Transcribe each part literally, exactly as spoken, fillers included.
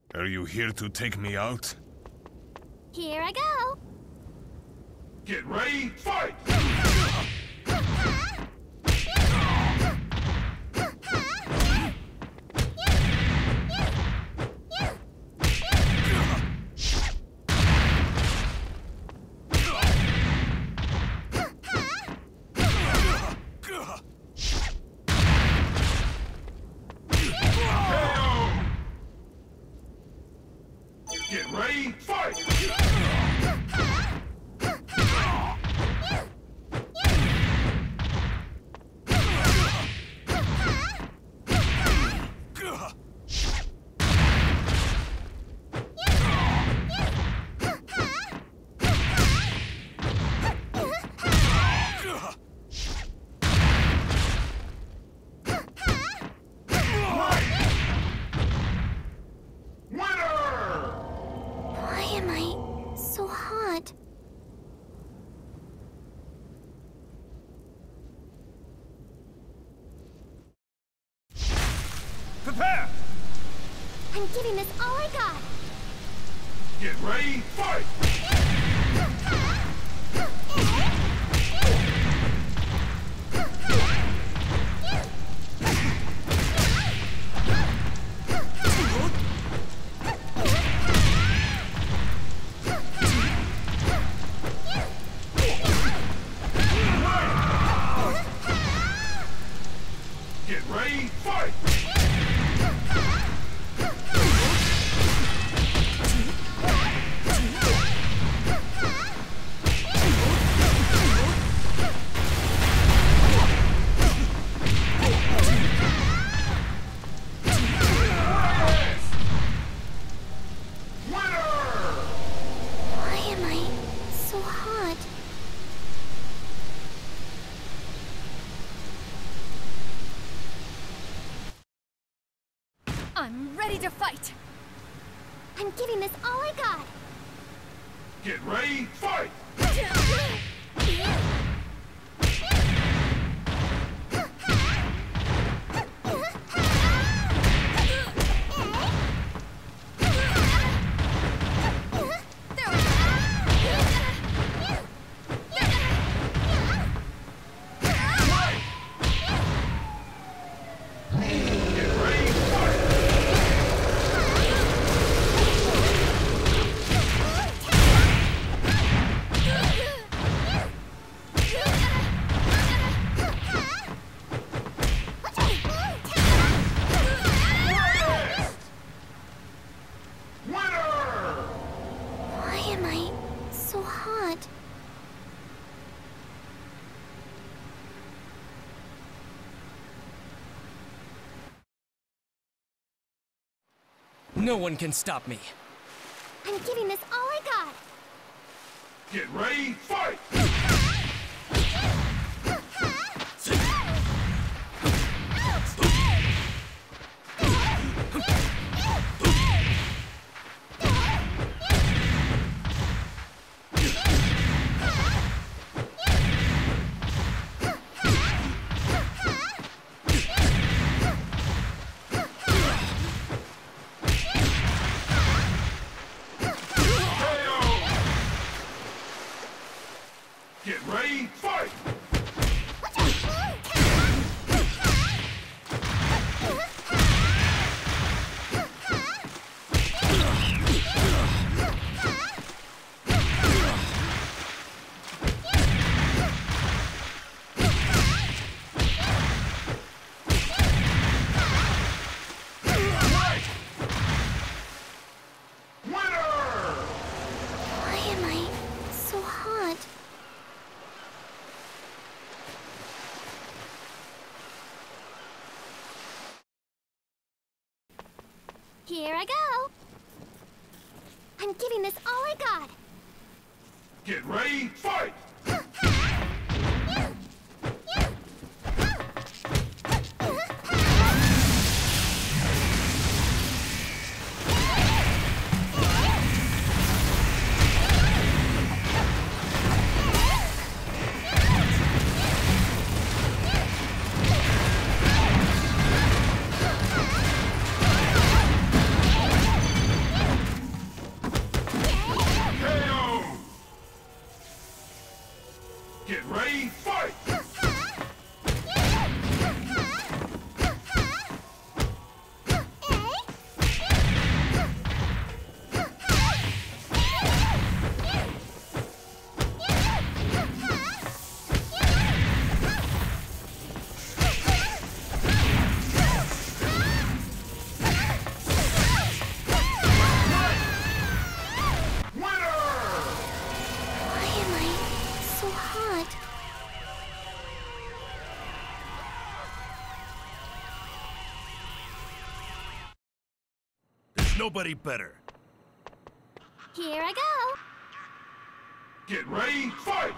Are you here to take me out? Here I go! Get ready, fight! Get ready, fight! Prepare! I'm giving this all I got! Get ready, fight! Get ready, fight! I'm ready to fight! I'm giving this all I got! Get ready, fight! No one can stop me. I'm giving this all I got! Get ready, fight! Get ready, fight! Here I go! I'm giving this all I got! Get ready, fight! Nobody better. Here I go. Get ready, fight!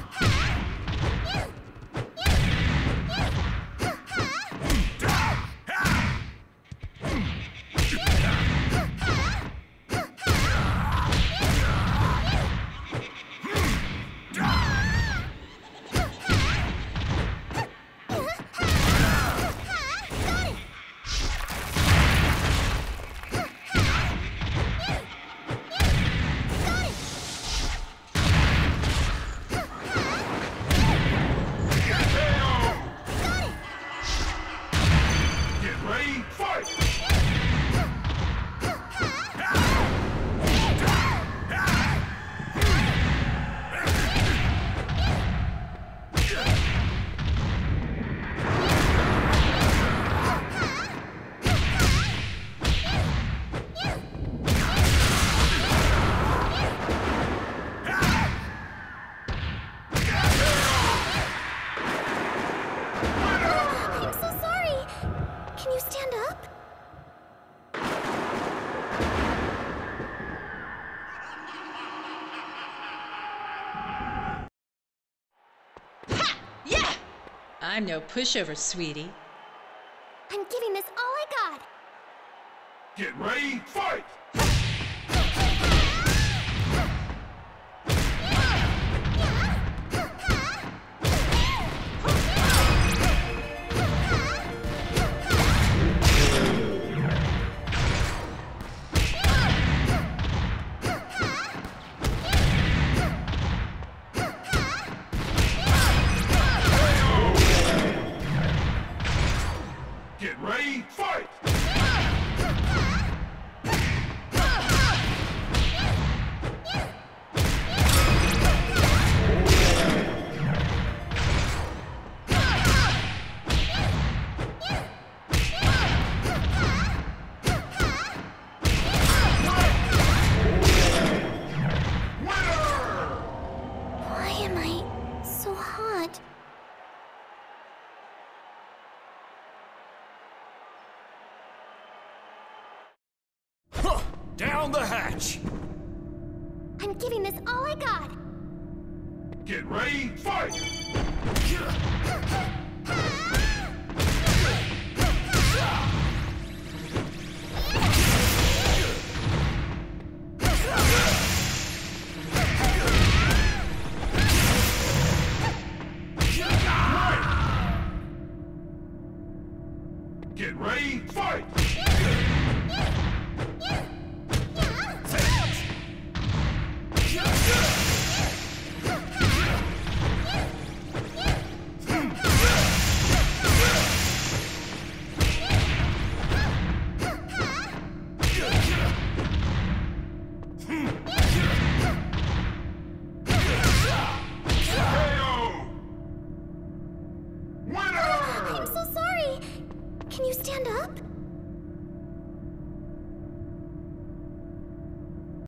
I'm no pushover, sweetie. I'm giving this all I got. Get ready, fight! Get ready, fight! Why am I so hot? Huh! Down the hatch! I'm giving this all I got. Get ready, fight!